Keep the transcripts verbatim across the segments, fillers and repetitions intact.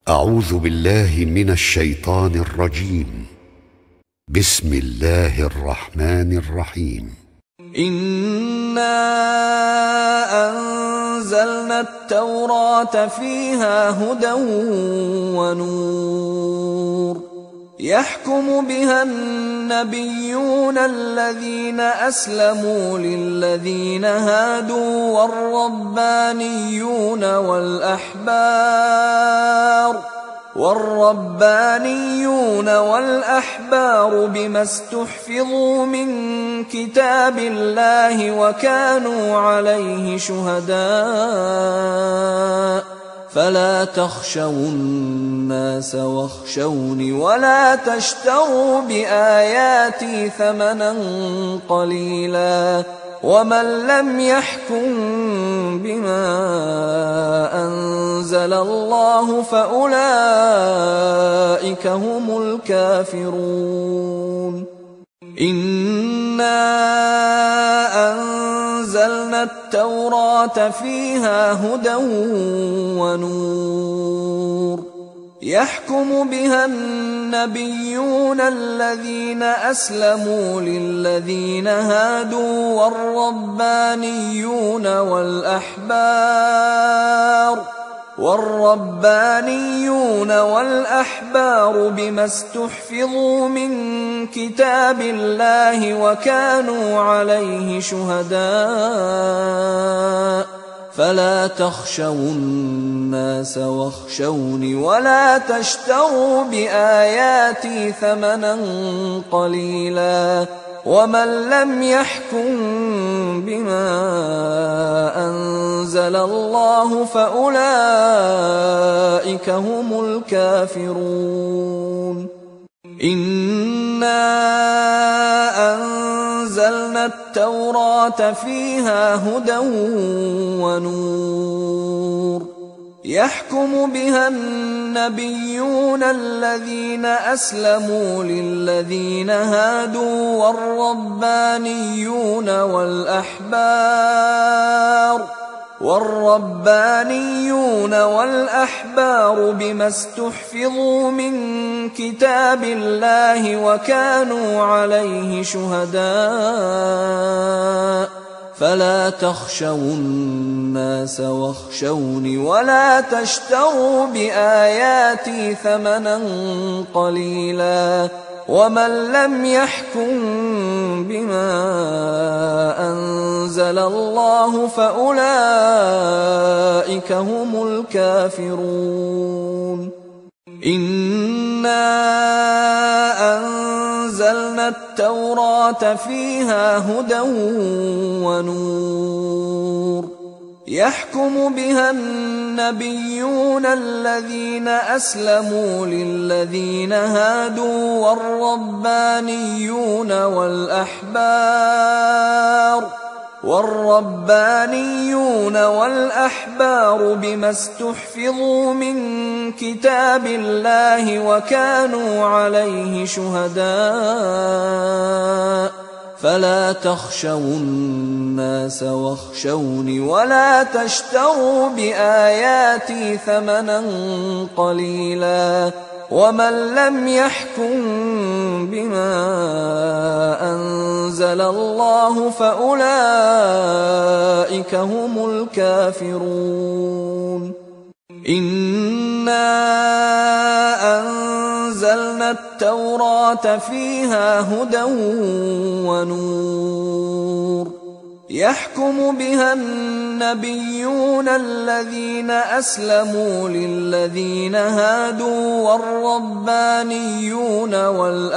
أعوذ بالله من الشيطان الرجيم. بسم الله الرحمن الرحيم. إنا أنزلنا التوراة فيها هدى ونور يحكم بها النبيون الذين أسلموا للذين هادوا والربانيون والأحبار والربانيون والأحبار بما استحفظوا من كتاب الله وكانوا عليه شهداء فلا تخشوا الناس واخشوني ولا تشتروا بآياتي ثمنا قليلا ومن لم يحكم بما أنزل الله فأولئك هم الكافرون. إنا أنزلنا التوراة فيها هدى ونور يحكم بها النبيون الذين أسلموا للذين هادوا والربانيون والأحبار والربانيون والأحبار بما استحفظوا من كتاب الله وكانوا عليه شهداء فلا تخشوا الناس واخشوني ولا تشتروا بآياتي ثمنا قليلا ومن لم يحكم بما أنزل الله فأولئك هم الكافرون. إنا أنزلنا التوراة فيها هدى ونور يحكم بها النبيون الذين أسلموا للذين هادوا والربانيون والأحبار والربانيون والأحبار بما استحفظوا من كتاب الله وكانوا عليه شهداء فلا تخشوا الناس واخشوني ولا تشتروا بآياتي ثمنا قليلا ومن لم يحكم بما أنزل الله فأولئك هم الكافرون. إنا أنزلنا التوراة فيها هدى ونور يحكم بها النبيون الذين أسلموا للذين هادوا والربانيون والأحبار والربانيون والأحبار بما استحفظوا من كتاب الله وكانوا عليه شهداء فلا تخشوا الناس واخشوني ولا تشتروا بآياتي ثمنا قليلا ومن لم يحكم بما أنزل الله فأولئك هم الكافرون. إنا أنزلنا التوراة فيها هدى ونور يحكم بها النبيون الذين أسلموا للذين هادوا والربانيون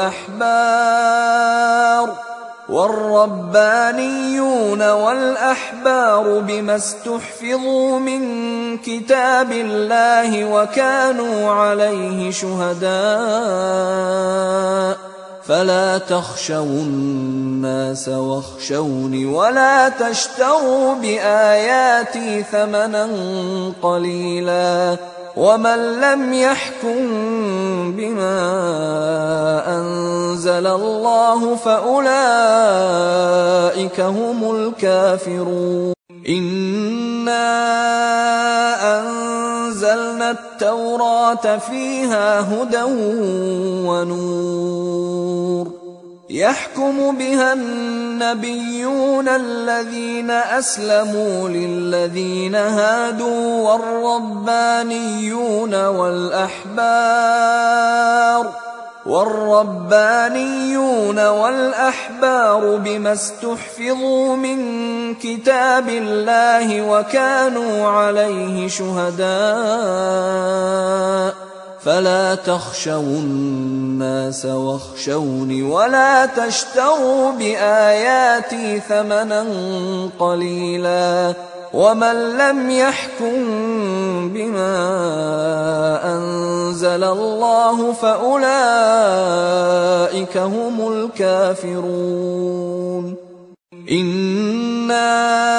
والأحبار والربانيون والأحبار بما استحفظوا من كتاب الله وكانوا عليه شهداء فلا تخشوا الناس واخشوني ولا تشتروا بآياتي ثمنا قليلا ومن لم يحكم بما أنزل الله فأولئك هم الكافرون. إنا أنزلنا التوراة فيها هدى ونور يحكم بها النبيون الذين أسلموا للذين هادوا والربانيون والأحبار والربانيون والأحبار بما استحفظوا من كتاب الله وكانوا عليه شهداء فلا تخشوا الناس واخشوني ولا تشتروا بآياتي ثمنا قليلا ومن لم يحكم بما أنزل الله فأولئك هم الكافرون إنا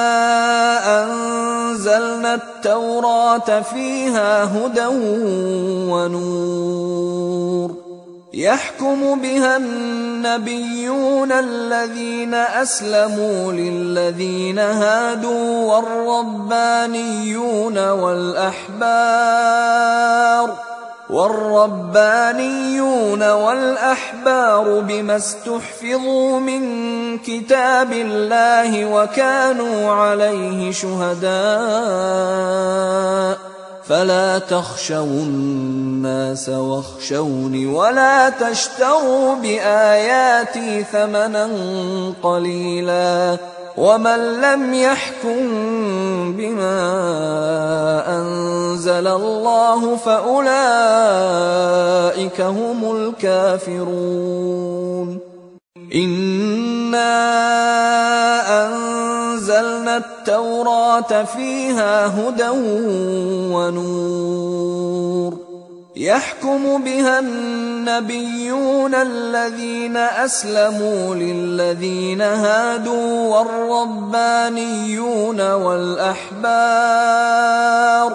أنزلنا التوراة فيها هدى ونور يحكم بها النبيون الذين أسلموا للذين هادوا والربانيون والأحبار والربانيون والأحبار بما استحفظوا من كتاب الله وكانوا عليه شهداء فلا تخشوا الناس واخشوني ولا تشتروا بآياتي ثمنا قليلا ومن لم يحكم بما أنزل الله فأولئك هم الكافرون إنا أنزلنا التوراة فيها هدى ونور يحكم بها النبيون الذين أسلموا للذين هادوا والربانيون والأحبار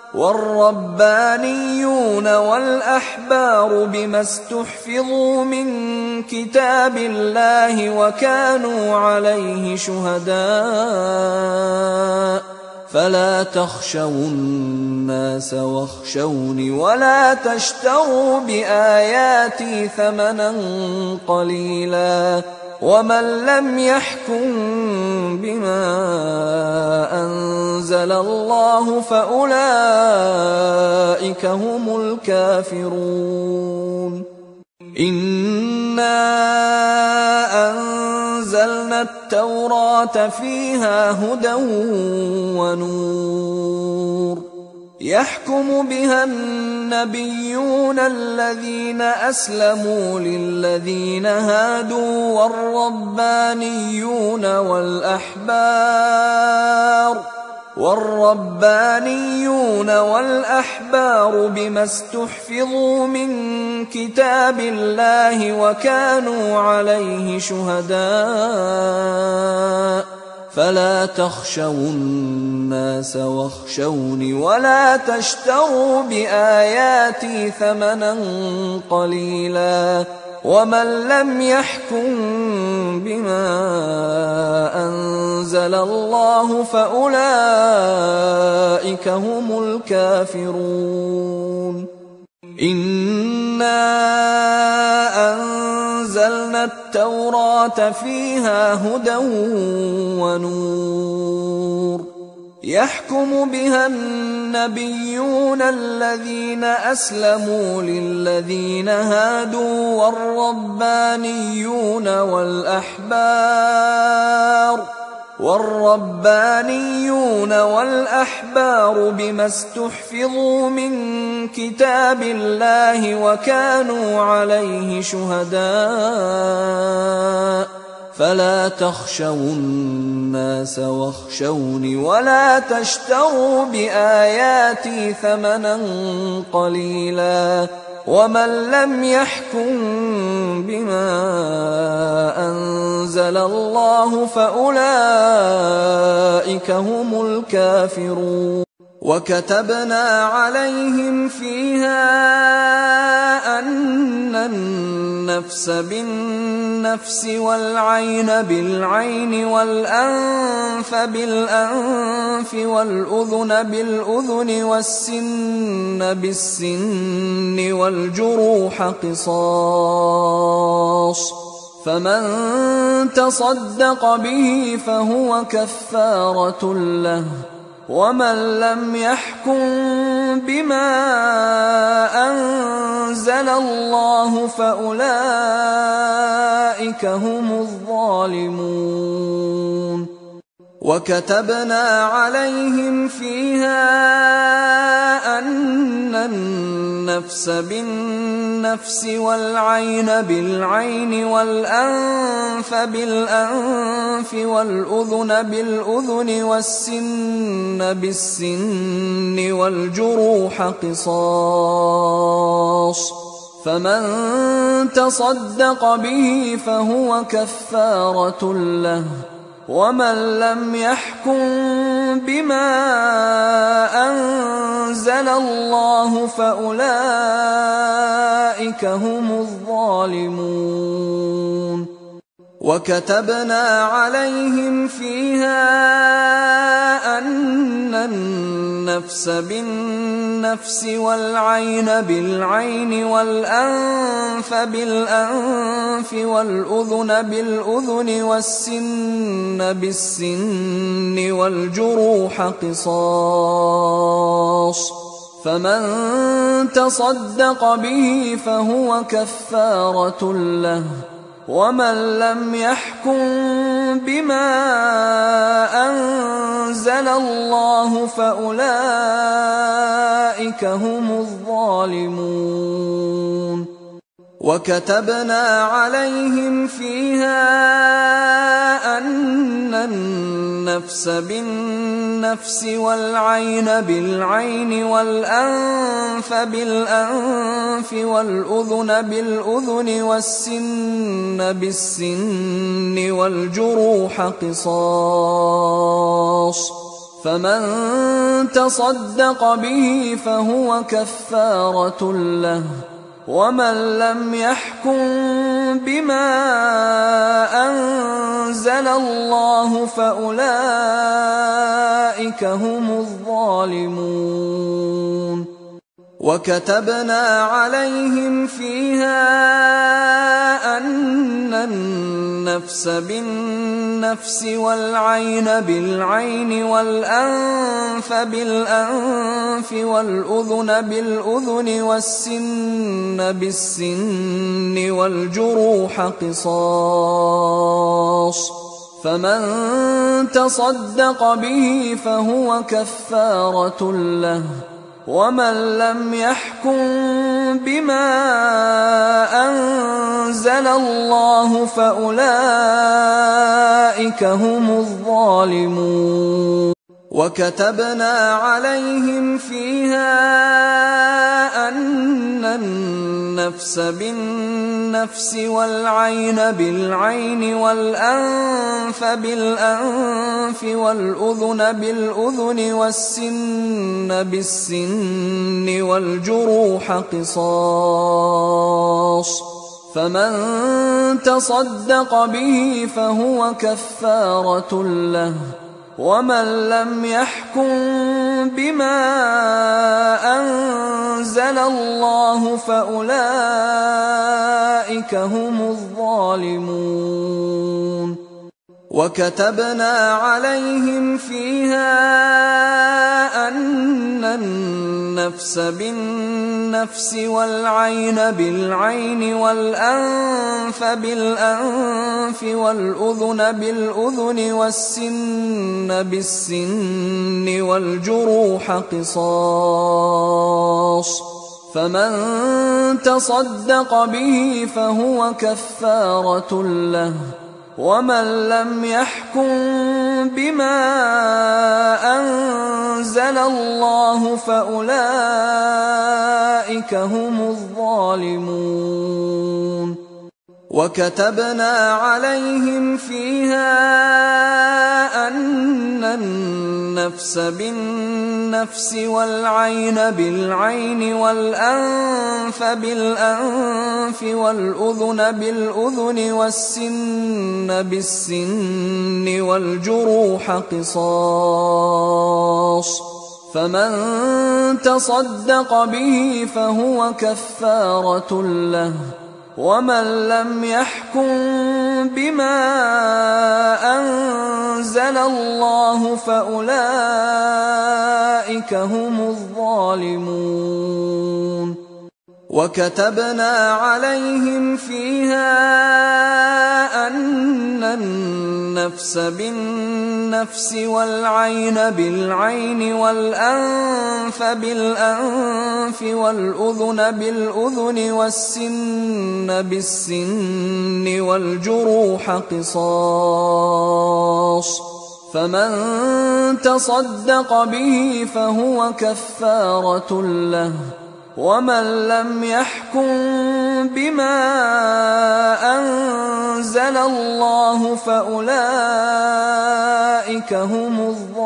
والربانيون والأحبار بما استحفظوا من كتاب الله وكانوا عليه شهداء فلا تخشوا الناس واخشوني ولا تشتروا بآياتي ثمنا قليلا ومن لم يحكم بما أنزل الله فأولئك هم الكافرون إنا أنزلنا التوراة فيها هدى ونور يحكم بها النبيون الذين أسلموا للذين هادوا والربانيون والأحبار والربانيون والأحبار بما استحفظوا من كتاب الله وكانوا عليه شهداء فلا تخشوا الناس واخشوني ولا تشتروا بآياتي ثمنا قليلا ومن لم يحكم بما أنزل الله فأولئك هم الكافرون إنا أنزلنا التوراة فيها هدى ونور يحكم بها النبيون الذين أسلموا للذين هادوا والربانيون والأحبار والربانيون والأحبار بما استحفظوا من كتاب الله وكانوا عليه شهداء فلا تخشوا الناس واخشوني ولا تشتروا بآياتي ثمنا قليلا ومن لم يحكم بما أنزل الله فأولئك هم الكافرون وكتبنا عليهم فيها أن النفس بالنفس والعين بالعين والأنف بالأنف والأذن بالأذن والسن بالسن والجروح قصاص، فمن تصدق به فهو كفارة له، ومن لم يحكم بما أنزل الله فأولئك هم الظالمون. وكتبنا عليهم فيها أن النفس بالنفس والعين بالعين والأنف بالأنف والأذن بالأذن والسن بالسن والجروح قصاص، فمن تصدق به فهو كفارة له، ومن لم يحكم بما أنزل الله فأولئك هم الظالمون. وكتبنا عليهم فيها أن النفس بالنفس والعين بالعين والأنف بالأنف والأذن بالأذن والسن بالسن والجروح قصاص، فمن تصدق به فهو كفارة له، ومن لم يحكم بما أنزل الله فأولئك هم الظالمون. وكتبنا عليهم فيها أن النفس بالنفس والعين بالعين والأنف بالأنف والأذن بالأذن والسن بالسن والجروح قصاص، فمن تصدق به فهو كفارة له، ومن لم يحكم بما أنزل الله فأولئك هم الظالمون. وكتبنا عليهم فيها أن النفس بالنفس والعين بالعين والأنف بالأنف والأذن بالأذن والسن بالسن والجروح قصاص، فمن تصدق به فهو كفارة له، ومن لم يحكم بما أنزل الله فأولئك هم الظالمون. وكتبنا عليهم فيها أن النفس بالنفس والعين بالعين والأنف بالأنف والأذن بالأذن والسن بالسن والجروح قصاص، فمن تصدق به فهو كفارة له، ومن لم يحكم بما أنزل الله فأولئك هم الظالمون. وكتبنا عليهم فيها أن النفس بالنفس والعين بالعين والأنف بالأنف والأذن بالأذن والسن بالسن والجروح قصاص، فمن تصدق به فهو كفارة له، ومن لم يحكم بما أنزل الله فأولئك هم الظالمون. وكتبنا عليهم فيها أن النفس بالنفس بالنفس والعين بالعين والأنف بالأنف والأذن بالأذن والسن بالسن والجروح قصاص، فمن تصدق به فهو كفارة له، ومن لم يحكم بما أنزل الله فأولئك هم الظالمون. وكتبنا عليهم فيها أن النفس بالنفس والعين بالعين والأنف بالأنف والأذن بالأذن والسن بالسن والجروح قصاص، فمن تصدق به فهو كفارة له، ومن لم يحكم بما أنزل الله فأولئك هم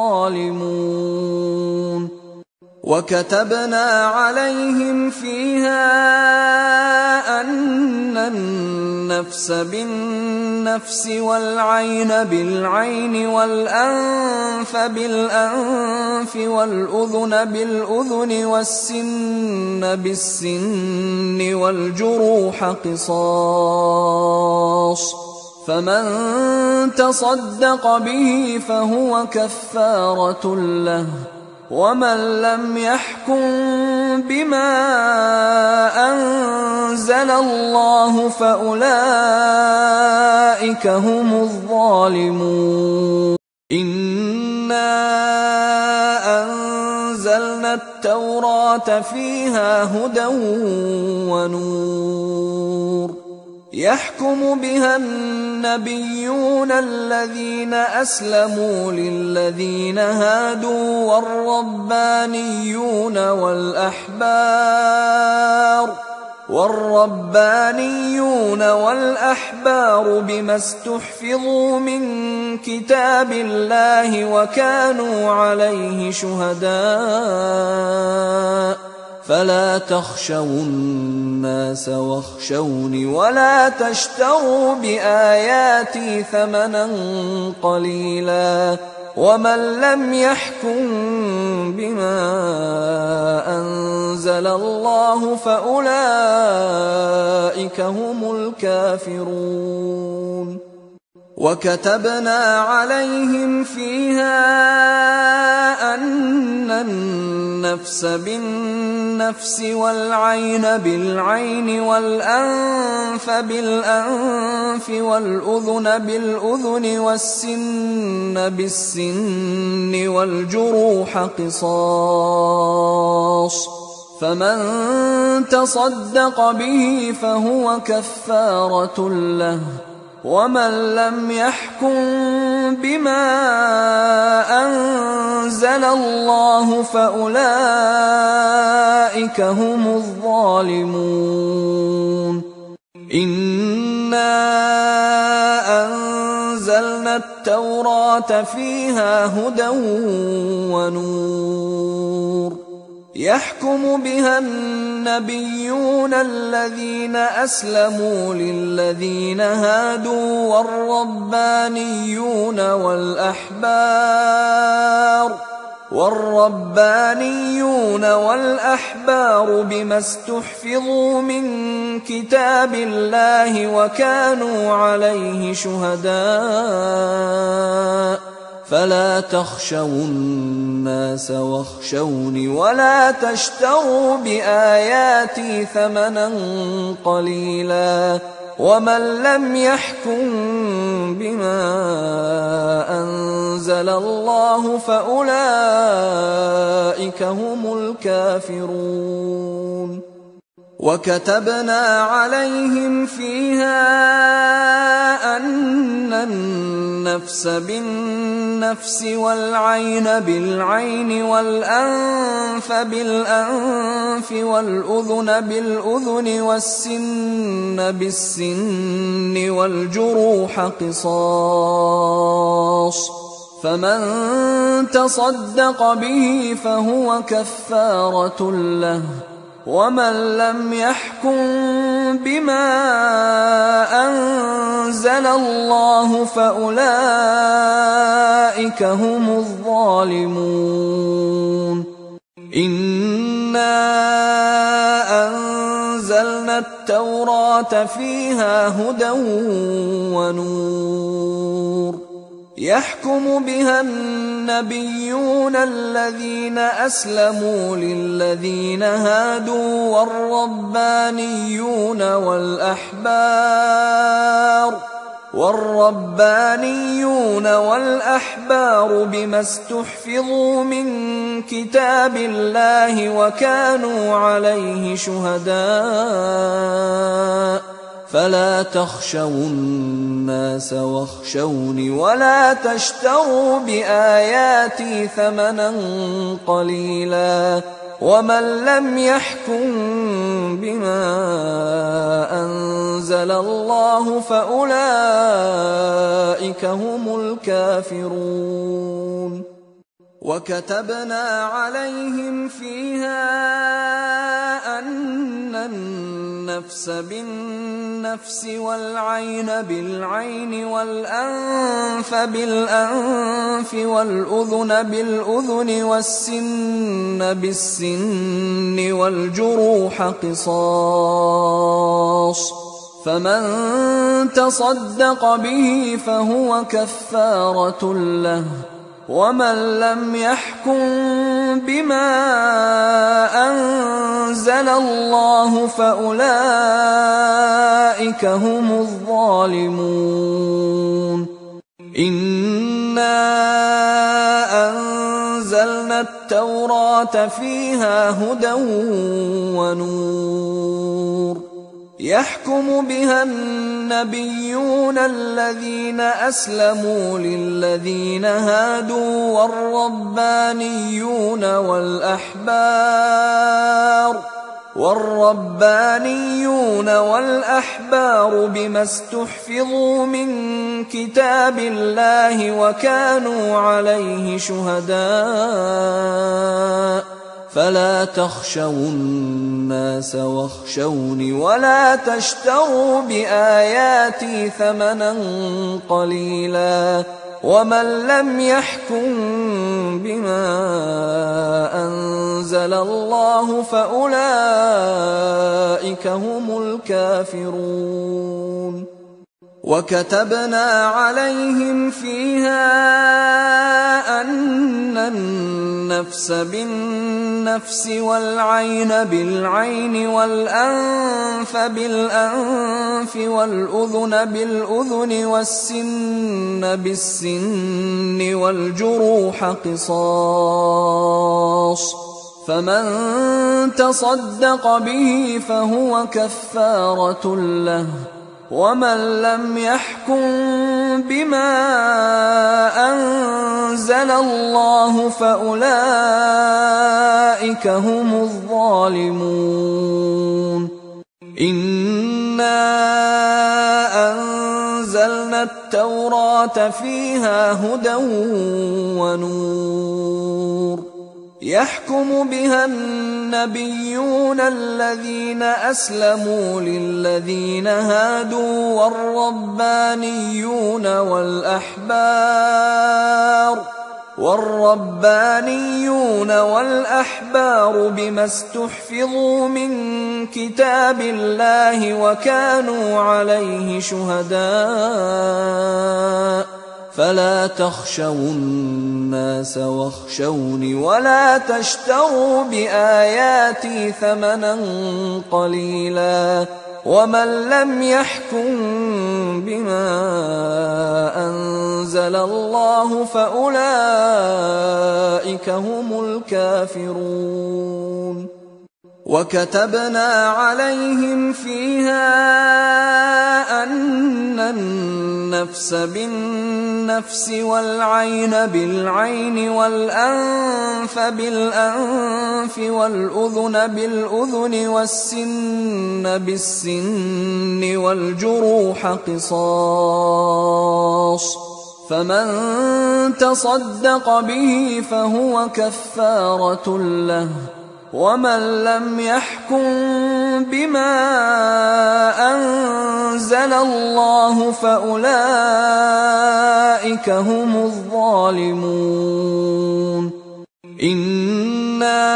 الظالمون. وكتبنا عليهم فيها أن النفس بالنفس والعين بالعين والأنف بالأنف والأذن بالأذن والسن بالسن والجروح قصاص، فمن تصدق به فهو كفارة له، ومن لم يحكم بما أنزل الله فأولئك هم الظالمون. إنا أنزلنا التوراة فيها هدى ونور، يحكم بها النبيون الذين أسلموا للذين هادوا والربانيون والأحبار والربانيون والأحبار بما استحفظوا من كتاب الله وكانوا عليه شهداء، فلا تخشوا الناس واخشوني ولا تشتروا بآياتي ثمنا قليلا، ومن لم يحكم بما أنزل الله فأولئك هم الكافرون. وكتبنا عليهم فيها أن النفس بالنفس والعين بالعين والأنف بالأنف والأذن بالأذن والسن بالسن والجروح قصاص، فمن تصدق به فهو كفارة له، ومن لم يحكم بما أنزل الله فأولئك هم الظالمون. إنا أنزلنا التوراة فيها هدى ونور، يحكم بها النبيون الذين أسلموا للذين هادوا والربانيون والأحبار والربانيون والأحبار بما استحفظوا من كتاب الله وكانوا عليه شهداء، فلا تخشوا الناس واخشوني ولا تشتروا بآياتي ثمنا قليلا، ومن لم يحكم بما أنزل الله فأولئك هم الكافرون. وكتبنا عليهم فيها أن النفس بالنفس والعين بالعين والأنف بالأنف والأذن بالأذن والسن بالسن والجروح قصاص، فمن تصدق به فهو كفارة له، ومن لم يحكم بما أنزل الله فأولئك هم الظالمون. إنا أنزلنا التوراة فيها هدى ونور، يحكم بها النبيون الذين أسلموا للذين هادوا والربانيون والأحبار والربانيون والأحبار بما استحفظوا من كتاب الله وكانوا عليه شهداء، فلا تخشوا الناس واخشوني ولا تشتروا بآياتي ثمنا قليلا، ومن لم يحكم بما أنزل الله فأولئك هم الكافرون. وكتبنا عليهم فيها أن النفس بالنفس والعين بالعين والأنف بالأنف والأذن بالأذن والسن بالسن والجروح قصاص، فمن تصدق به فهو كفارة له، ومن لم يحكم بما أنزل الله فأولئك هم الظالمون. إنا أنزلنا التوراة فيها هدى ونور، يحكم بها النبيون الذين أسلموا للذين هادوا والربانيون والأحبار والربانيون والأحبار بما استحفظوا من كتاب الله وكانوا عليه شهداء، فلا تخشوا الناس واخشوني ولا تشتروا بآياتي ثمنا قليلا، ومن لم يحكم بما أنزل الله فأولئك هم الكافرون. وكتبنا عليهم فيها أن النفس بالنفس والعين بالعين والأنف بالأنف والأذن بالأذن والسن بالسن والجروح قصاص، فمن تصدق به فهو كفارة له، ومن لم يحكم بما أنزل الله فأولئك هم الظالمون. إنا أنزلنا التوراة فيها هدى ونور، يحكم بها النبيون الذين أسلموا للذين هادوا والربانيون والأحبار والربانيون والأحبار بما استحفظوا من كتاب الله وكانوا عليه شهداء، فلا تخشوا الناس واخشوني ولا تشتروا بآياتي ثمنا قليلا، ومن لم يحكم بما أنزل الله فأولئك هم الكافرون. وكتبنا عليهم فيها أن النفس بالنفس والعين بالعين والأنف بالأنف والأذن بالأذن والسن بالسن والجروح قصاص، فمن تصدق به فهو كفارة له، ومن لم يحكم بما أنزل الله فأولئك هم الظالمون. إنا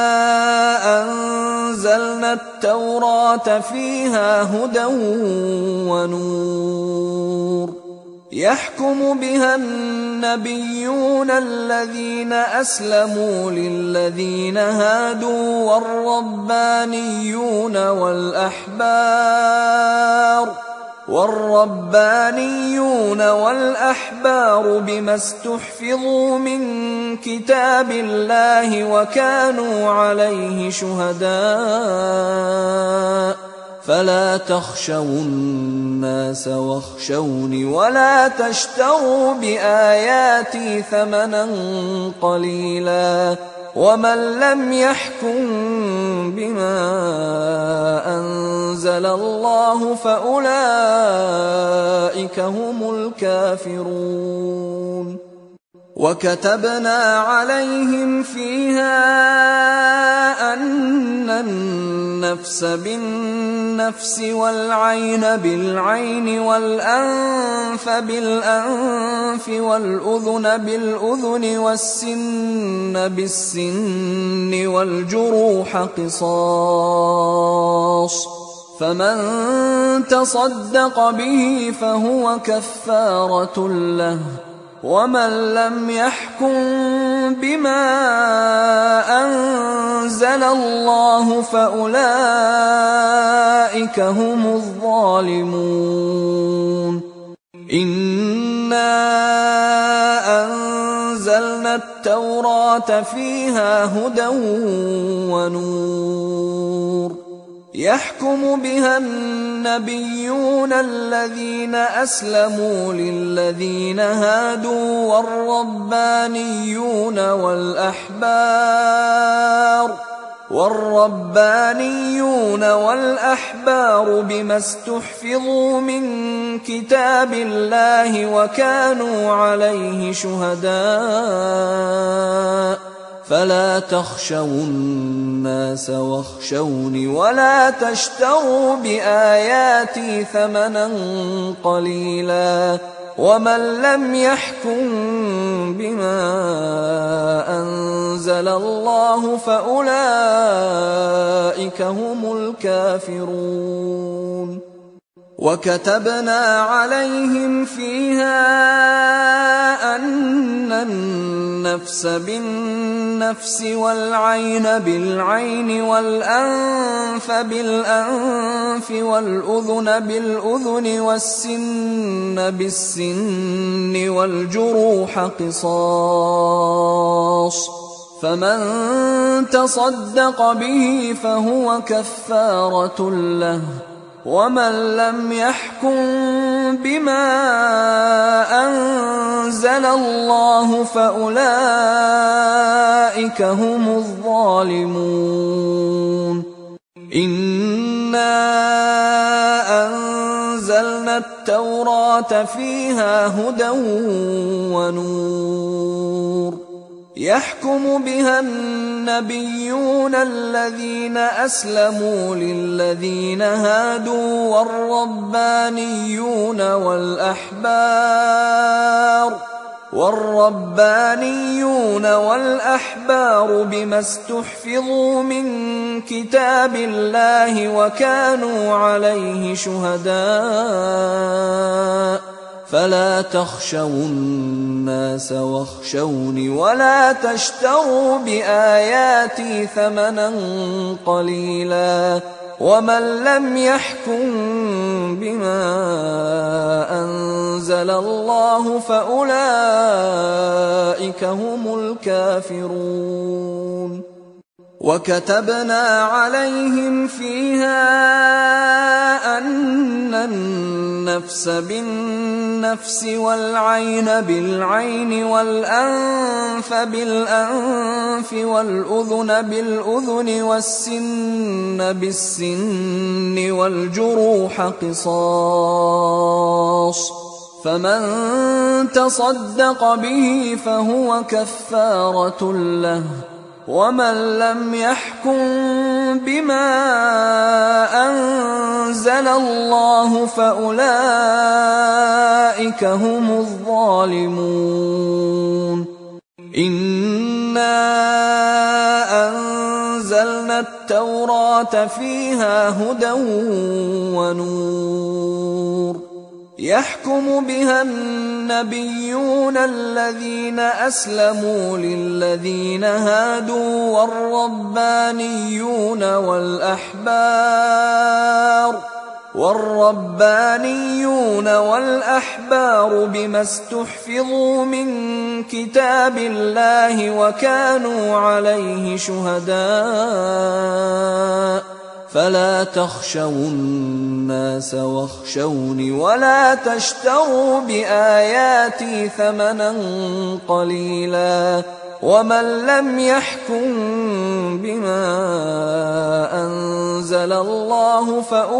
أنزلنا التوراة فيها هدى ونور، يحكم بها النبيون الذين أسلموا للذين هادوا والربانيون والأحبار والربانيون والأحبار بما استحفظوا من كتاب الله وكانوا عليه شهداء، فلا تخشوا الناس واخشوني ولا تشتروا بآياتي ثمنا قليلا، ومن لم يحكم بما أنزل الله فأولئك هم الكافرون. وكتبنا عليهم فيها أن النفس بالنفس والعين بالعين والأنف بالأنف والأذن بالأذن والسن بالسن والجروح قصاص، فمن تصدق به فهو كفارة له، ومن لم يحكم بما أنزل الله فأولئك هم الظالمون. إنا أنزلنا التوراة فيها هدى ونور، يحكم بها النبيون الذين أسلموا للذين هادوا والربانيون والأحبار والربانيون والأحبار بما استحفظوا من كتاب الله وكانوا عليه شهداء، فلا تخشوا الناس واخشوني ولا تشتروا بآياتي ثمنا قليلا، ومن لم يحكم بما أنزل الله فأولئك هم الكافرون. وكتبنا عليهم فيها أن النفس بالنفس والعين بالعين والأنف بالأنف والأذن بالأذن والسن بالسن والجروح قصاص، فمن تصدق به فهو كفارة له، ومن لم يحكم بما أنزل الله فأولئك هم الظالمون. إنا أنزلنا التوراة فيها هدى ونور، يحكم بها النبيون الذين أسلموا للذين هادوا والربانيون والأحبار والربانيون والأحبار بما استحفظوا من كتاب الله وكانوا عليه شهداء، فلا تخشوا الناس واخشوني ولا تشتروا بآياتي ثمنا قليلا، ومن لم يحكم بما أنزل الله فأولئك هم الكافرون. وكتبنا عليهم فيها أن النفس بالنفس والعين بالعين والأنف بالأنف والأذن بالأذن والسن بالسن والجروح قصاص، فمن تصدق به فهو كفارة له، ومن لم يحكم بما أنزل الله فأولئك هم الظالمون. إنا أنزلنا التوراة فيها هدى ونور، يحكم بها النبيون الذين أسلموا للذين هادوا والربانيون والأحبار والربانيون والأحبار بما استحفظوا من كتاب الله وكانوا عليه شهداء، فلا تخشوا الناس واخشوني ولا تشتروا بآياتي ثمنا قليلا، ومن لم يحكم بما أنزل الله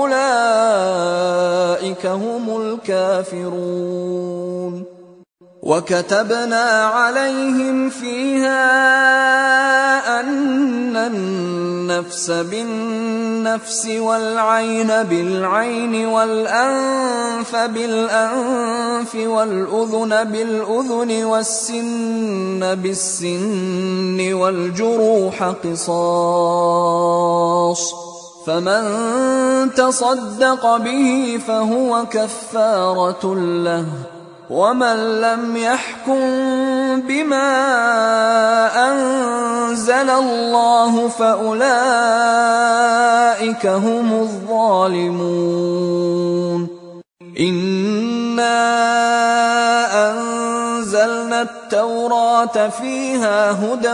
فأولئك هم الكافرون. وكتبنا عليهم فيها أن النفس بالنفس والعين بالعين والأنف بالأنف والأذن بالأذن والسن بالسن والجروح قصاص، فمن تصدق به فهو كفارة له، ومن لم يحكم بما أنزل الله فأولئك هم الظالمون. إنا أنزلنا التوراة فيها هدى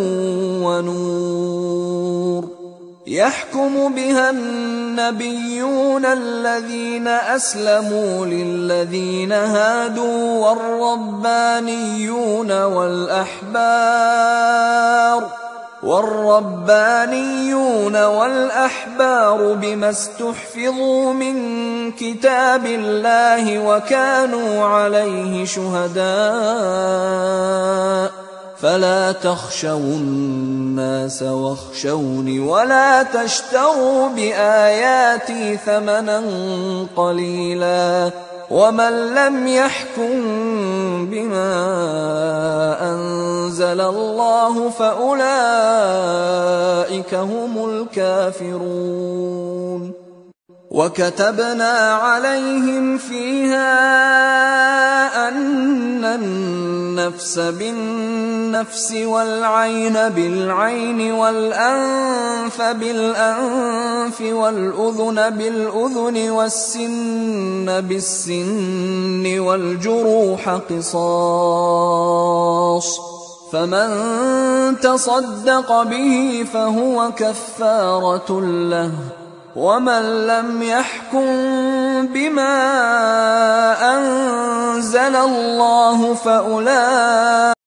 ونور، يحكم بها النبيون الذين أسلموا للذين هادوا والربانيون والأحبار والربانيون والأحبار بما استحفظوا من كتاب الله وكانوا عليه شهداء، فلا تخشوا الناس واخشوني ولا تشتروا بآياتي ثمنا قليلا، ومن لم يحكم بما أنزل الله فأولئك هم الكافرون. وكتبنا عليهم فيها أن النفس بالنفس والعين بالعين والأنف بالأنف والأذن بالأذن والسن بالسن والجروح قصاص، فمن تصدق به فهو كفارة له، ومن لم يحكم بما أنزل الله فأولئك